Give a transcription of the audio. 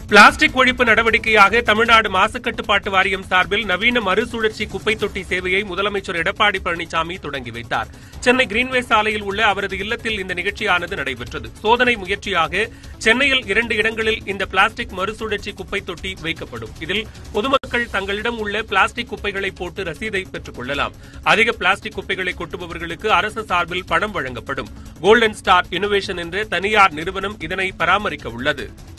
Plastic ஒழிப்பு நடவடிக்கையாக தமிழ்நாடு மாசு கட்டுப்பாட்டு வாரியம் சார்பில் நவீன மறுசுழற்சி குப்பை தொட்டி சேவையை முதலமைச்சர் எடப்பாடி பழனிசாமி தொடங்கி வைத்தார். சென்னை கிரீன்வேஸ் சாலையில் உள்ள அவரது இல்லத்தில் இந்த நிகழ்ச்சியானது நடைபெற்றது. சோதனை முயற்சியாக சென்னையில் 2 இடங்களில் இந்த பிளாஸ்டிக் மறுசுழற்சி குப்பை தொட்டி வைக்கப்படும். இதில் பொதுமக்கள் தங்களிடம் உள்ள பிளாஸ்டிக் குப்பைகளை போட்டு ரசீதை பெற்றுக் கொள்ளலாம். அதிக பிளாஸ்டிக் குப்பைகளை கொட்டுபவர்களுக்கு அரசு சார்பில் பணம் வழங்கப்படும். கோல்டன் ஸ்டார் இன்னோவேஷன் என்ற தனியார் நிறுவனம் இதனை பராமரிக்க உள்ளது.